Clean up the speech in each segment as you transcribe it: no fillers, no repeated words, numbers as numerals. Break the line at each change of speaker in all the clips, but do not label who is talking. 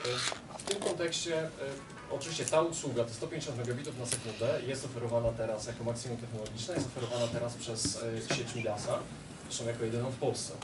W tym kontekście oczywiście ta usługa, te 150 megabitów na sekundę jest oferowana teraz jako maksimum technologiczne, jest oferowana teraz przez sieć Midasa, zresztą jako jedyną w Polsce.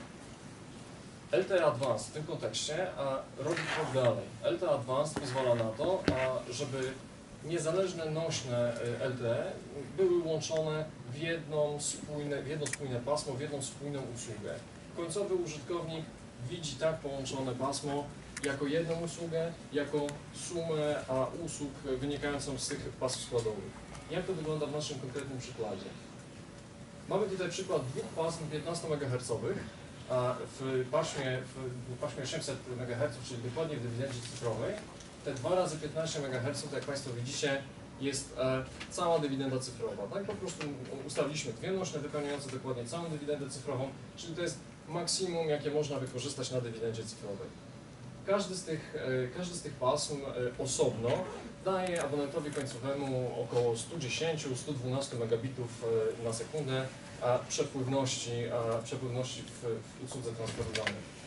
LTE Advanced w tym kontekście robi krok dalej. LTE Advanced pozwala na to, żeby niezależne nośne LTE były łączone w jedno spójne pasmo, w jedną spójną usługę. Końcowy użytkownik widzi tak połączone pasmo jako jedną usługę, jako sumę usług wynikającą z tych pasm składowych. Jak to wygląda w naszym konkretnym przykładzie? Mamy tutaj przykład dwóch pasm 15 MHz, a w paśmie 800 MHz, czyli dokładnie w dywidendzie cyfrowej, te 2 razy 15 MHz, jak Państwo widzicie, jest cała dywidenda cyfrowa. Tak po prostu ustaliliśmy dwie nośne wypełniające dokładnie całą dywidendę cyfrową, czyli to jest maksimum, jakie można wykorzystać na dywidendzie cyfrowej. Każdy z tych pasm osobno daje abonentowi końcowemu około 110-112 megabitów na sekundę przepływności w usłudze transportu danych.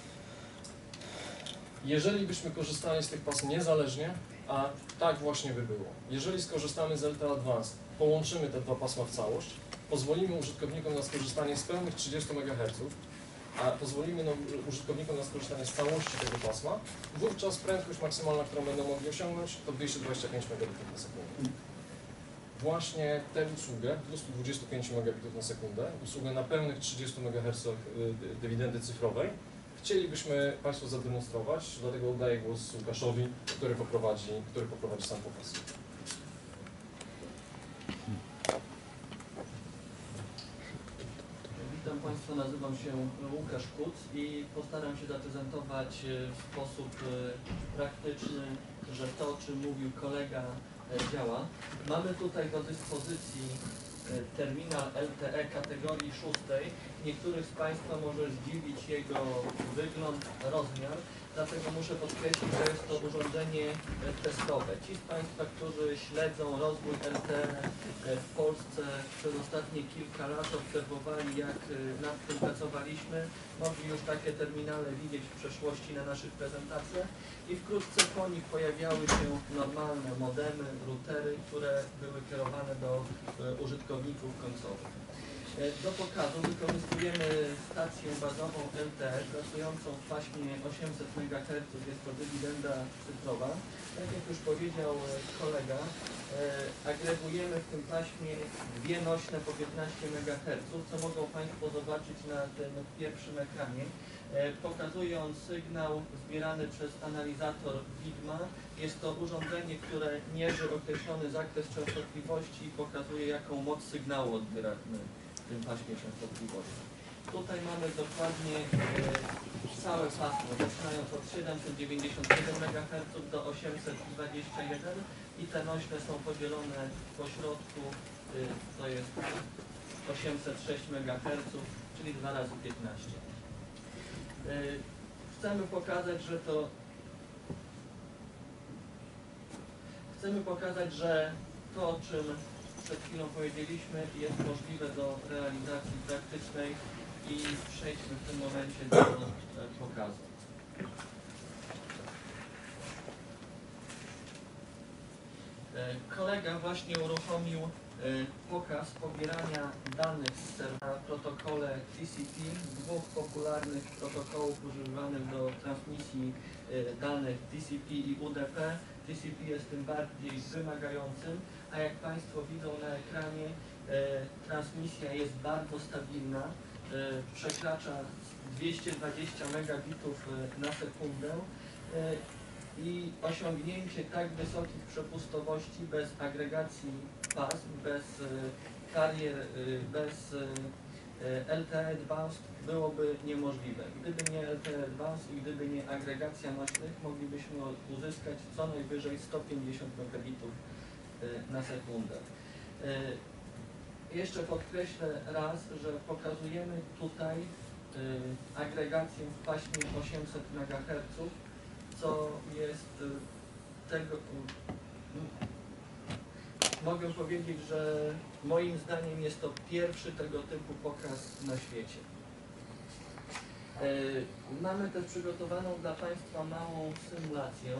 Jeżeli byśmy korzystali z tych pasm niezależnie, a tak właśnie by było. Jeżeli skorzystamy z LTE Advanced, połączymy te dwa pasma w całość, pozwolimy użytkownikom na skorzystanie z pełnych 30 MHz, a pozwolimy użytkownikom na skorzystanie z całości tego pasma, wówczas prędkość maksymalna, którą będą mogli osiągnąć, to 225 megabitów na sekundę. Właśnie tę usługę, 225 megabitów na sekundę, usługę na pełnych 30 MHz dywidendy cyfrowej, chcielibyśmy Państwu zademonstrować, dlatego oddaję głos Łukaszowi, który poprowadzi sam pokaz.
Witam Państwa, nazywam się Łukasz Kuc i postaram się zaprezentować w sposób praktyczny, że to, o czym mówił kolega, działa. Mamy tutaj do dyspozycji terminal LTE kategorii 6. Niektórych z Państwa może zdziwić jego wygląd, rozmiar, dlatego muszę podkreślić, że jest to urządzenie testowe. Ci z Państwa, którzy śledzą rozwój LTE w Polsce przez ostatnie kilka lat, obserwowali, jak nad tym pracowaliśmy, mogli już takie terminale widzieć w przeszłości na naszych prezentacjach i wkrótce po nich pojawiały się normalne modemy, routery, które były kierowane do użytkowników końcowych. Do pokazu wykorzystujemy stację bazową LTE pracującą w paśmie 800 MHz, jest to dywidenda cyfrowa. Tak jak już powiedział kolega, agregujemy w tym paśmie dwie nośne po 15 MHz, co mogą Państwo zobaczyć na tym pierwszym ekranie. Pokazuje on sygnał zbierany przez analizator widma. Jest to urządzenie, które mierzy określony zakres częstotliwości i pokazuje, jaką moc sygnału odbieramy w tym paśmie częstotliwości. Tutaj mamy dokładnie całe pasmo, zaczynając od 797 MHz do 821 i te nośne są podzielone po środku, to jest 806 MHz, czyli 2 razy 15. Chcemy pokazać, że to, o czym przed chwilą powiedzieliśmy, jest możliwe do realizacji praktycznej i przejdźmy w tym momencie do pokazu. Kolega właśnie uruchomił pokaz pobierania danych z serwera w protokole TCP, dwóch popularnych protokołów używanych do transmisji danych TCP i UDP. TCP jest tym bardziej wymagającym, a jak Państwo widzą na ekranie, transmisja jest bardzo stabilna, przekracza 220 megabitów na sekundę i osiągnięcie tak wysokich przepustowości bez agregacji pasm, bez karier, bez LTE Advanced byłoby niemożliwe. Gdyby nie LTE Advanced i gdyby nie agregacja nośnych, moglibyśmy uzyskać co najwyżej 150 megabitów na sekundę. Jeszcze podkreślę raz, że pokazujemy tutaj agregację w paśmie 800 MHz, co jest tego... Mogę powiedzieć, że moim zdaniem jest to pierwszy tego typu pokaz na świecie. Mamy też przygotowaną dla Państwa małą symulację.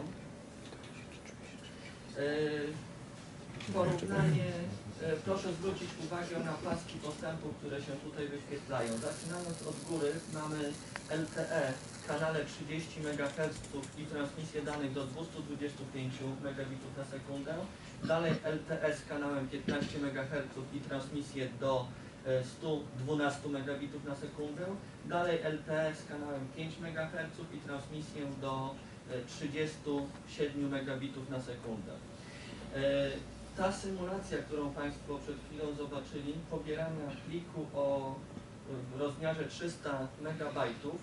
Porównanie, proszę zwrócić uwagę na paski postępu, które się tutaj wyświetlają. Zaczynając od góry mamy LTE w kanale 30 MHz i transmisję danych do 225 megabitów na sekundę. Dalej LTE z kanałem 15 MHz i transmisję do 112 megabitów na sekundę. Dalej LTE z kanałem 5 MHz i transmisję do 37 megabitów na sekundę. Ta symulacja, którą Państwo przed chwilą zobaczyli, pobierania pliku o rozmiarze 300 MB,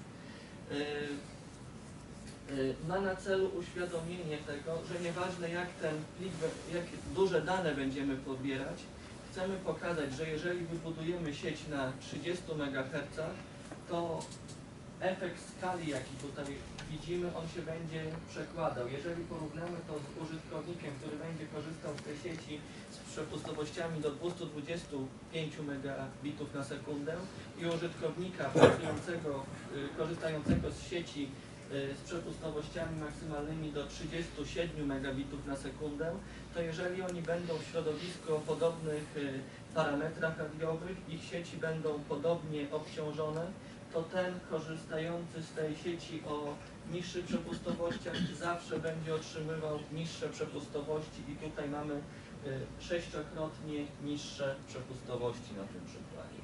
ma na celu uświadomienie tego, że nieważne jak ten plik, jak duże dane będziemy pobierać, chcemy pokazać, że jeżeli wybudujemy sieć na 30 MHz, to efekt skali, jaki tutaj widzimy, on się będzie przekładał. Jeżeli porównamy to z użytkownikiem, który będzie korzystał z tej sieci z przepustowościami do 225 megabitów na sekundę i użytkownika korzystającego z sieci z przepustowościami maksymalnymi do 37 megabitów na sekundę, to jeżeli oni będą w środowisku o podobnych parametrach radiowych, ich sieci będą podobnie obciążone, to ten korzystający z tej sieci o niższych przepustowościach zawsze będzie otrzymywał niższe przepustowości i tutaj mamy 6-krotnie niższe przepustowości na tym przykładzie.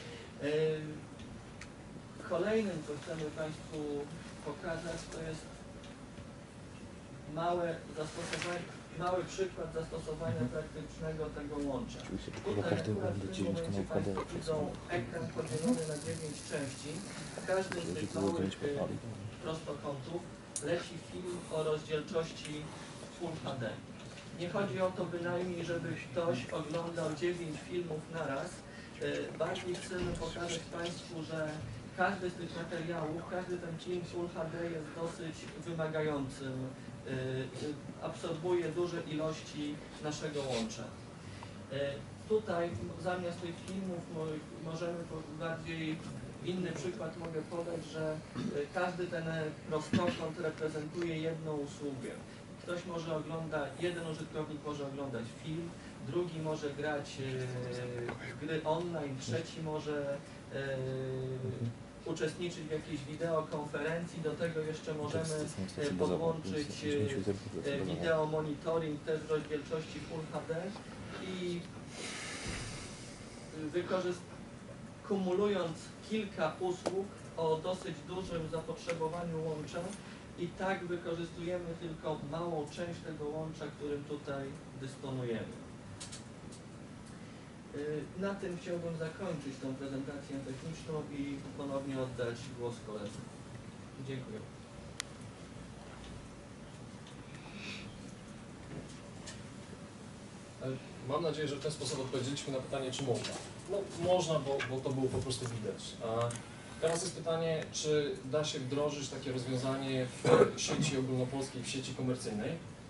Kolejnym, co chcemy Państwu pokazać, to jest mały przykład zastosowania praktycznego tego łącza. Tutaj akurat w tym momencie Państwo widzą ekran podzielony na 9 części. W każdym z tych małych prostokątów leci film o rozdzielczości Full HD. Nie chodzi o to bynajmniej, żeby ktoś oglądał 9 filmów naraz. Bardziej chcemy pokazać Państwu, że każdy z tych materiałów, każdy ten film Full HD jest dosyć wymagającym, absorbuje duże ilości naszego łącza. Tutaj zamiast tych filmów możemy bardziej, inny przykład mogę podać, że każdy ten prostokąt reprezentuje jedną usługę. Ktoś może oglądać, jeden użytkownik może oglądać film, drugi może grać w gry online, trzeci może uczestniczyć w jakiejś wideokonferencji, do tego jeszcze możemy podłączyć wideo monitoring też w rozdzielczości Full HD i kumulując kilka usług o dosyć dużym zapotrzebowaniu łącza i tak wykorzystujemy tylko małą część tego łącza, którym tutaj dysponujemy. Na tym chciałbym zakończyć tą prezentację techniczną i ponownie oddać głos koledze. Dziękuję.
Mam nadzieję, że w ten sposób odpowiedzieliśmy na pytanie, czy można. No można, bo to było po prostu widać. A teraz jest pytanie, czy da się wdrożyć takie rozwiązanie w sieci ogólnopolskiej, w sieci komercyjnej.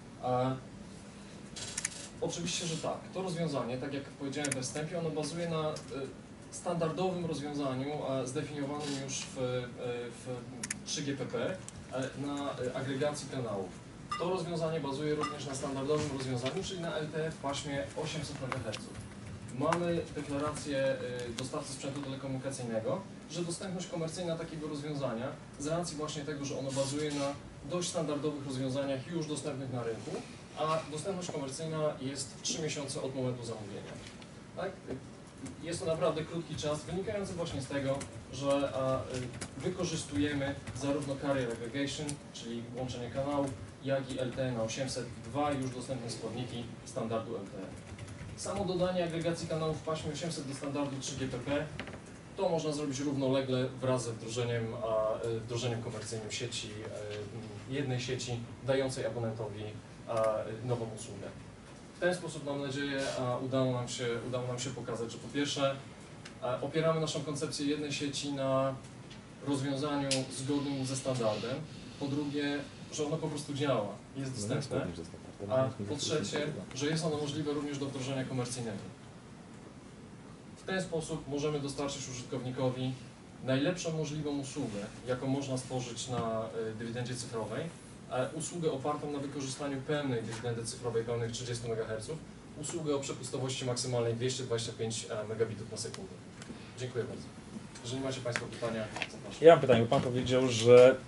Oczywiście, że tak. To rozwiązanie, tak jak powiedziałem we wstępie, ono bazuje na standardowym rozwiązaniu zdefiniowanym już w 3GPP na agregacji kanałów. To rozwiązanie bazuje również na standardowym rozwiązaniu, czyli na LTE w paśmie 800 MHz. Mamy deklarację dostawcy sprzętu telekomunikacyjnego, że dostępność komercyjna takiego rozwiązania, z racji właśnie tego, że ono bazuje na dość standardowych rozwiązaniach już dostępnych na rynku, a dostępność komercyjna jest w 3 miesiące od momentu zamówienia. Tak? Jest to naprawdę krótki czas, wynikający właśnie z tego, że wykorzystujemy zarówno carrier aggregation, czyli łączenie kanałów, jak i LTE na 800, dwa już dostępne składniki standardu LTE. Samo dodanie agregacji kanałów w paśmie 800 do standardu 3GPP to można zrobić równolegle wraz ze wdrożeniem komercyjnym sieci, jednej sieci dającej abonentowi nową usługę. W ten sposób, mam nadzieję, udało nam się pokazać, że po pierwsze opieramy naszą koncepcję jednej sieci na rozwiązaniu zgodnym ze standardem, po drugie, że ono po prostu działa, jest dostępne, a po trzecie, że jest ono możliwe również do wdrożenia komercyjnego. W ten sposób możemy dostarczyć użytkownikowi najlepszą możliwą usługę, jaką można stworzyć na dywidendzie cyfrowej, usługę opartą na wykorzystaniu pełnej dywidendy cyfrowej, pełnych 30 MHz, usługę o przepustowości maksymalnej 225 megabitów na sekundę. Dziękuję bardzo. Jeżeli macie Państwo pytania, zapraszam.
Ja mam pytanie, bo Pan powiedział, że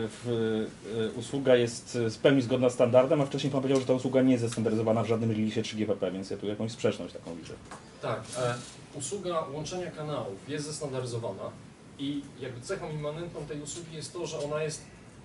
usługa jest w pełni zgodna z standardem, a wcześniej Pan powiedział, że ta usługa nie jest zestandaryzowana w żadnym releasie 3GPP, więc ja tu jakąś sprzeczność taką widzę.
Tak, usługa łączenia kanałów jest zestandaryzowana i jakby cechą immanentną tej usługi jest to, że ona jest,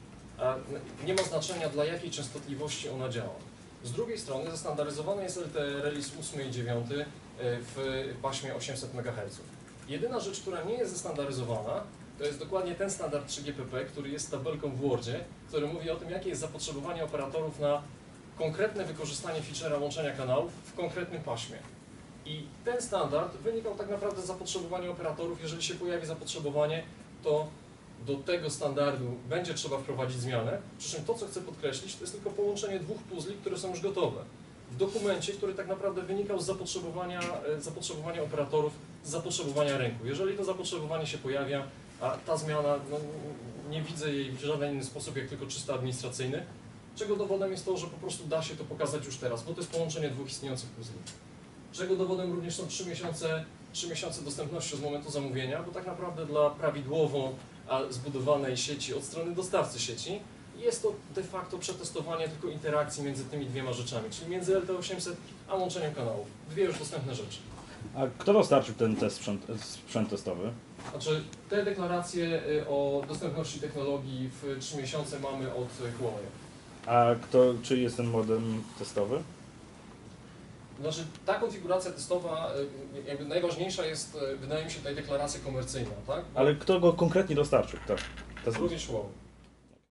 nie ma znaczenia dla jakiej częstotliwości ona działa. Z drugiej strony zestandaryzowany jest LTE release 8 i 9 w paśmie 800 MHz. Jedyna rzecz, która nie jest zestandaryzowana, to jest dokładnie ten standard 3GPP, który jest tabelką w Wordzie, który mówi o tym, jakie jest zapotrzebowanie operatorów na konkretne wykorzystanie feature'a łączenia kanałów w konkretnym paśmie. I ten standard wynikał tak naprawdę z zapotrzebowania operatorów. Jeżeli się pojawi zapotrzebowanie, to do tego standardu będzie trzeba wprowadzić zmianę. Przy czym to, co chcę podkreślić, to jest tylko połączenie dwóch puzli, które są już gotowe. W dokumencie, który tak naprawdę wynikał z zapotrzebowania operatorów, z zapotrzebowania rynku. Jeżeli to zapotrzebowanie się pojawia, a ta zmiana, no, nie widzę jej w żaden inny sposób, jak tylko czysto administracyjny, czego dowodem jest to, że po prostu da się to pokazać już teraz, bo to jest połączenie dwóch istniejących puzli. Czego dowodem również są 3 miesiące dostępności z momentu zamówienia, bo tak naprawdę dla prawidłowo zbudowanej sieci od strony dostawcy sieci jest to de facto przetestowanie tylko interakcji między tymi dwiema rzeczami, czyli między LTE-800 a łączeniem kanałów. Dwie już dostępne rzeczy.
A kto dostarczył ten sprzęt testowy?
Znaczy, te deklaracje o dostępności technologii w 3 miesiące mamy od Huawei.
A czy jest ten modem testowy?
Znaczy, ta konfiguracja testowa, jakby najważniejsza jest, wydaje mi się, tutaj deklaracja komercyjna, tak?
Ale kto go konkretnie dostarczył? Tak.
Również Huawei.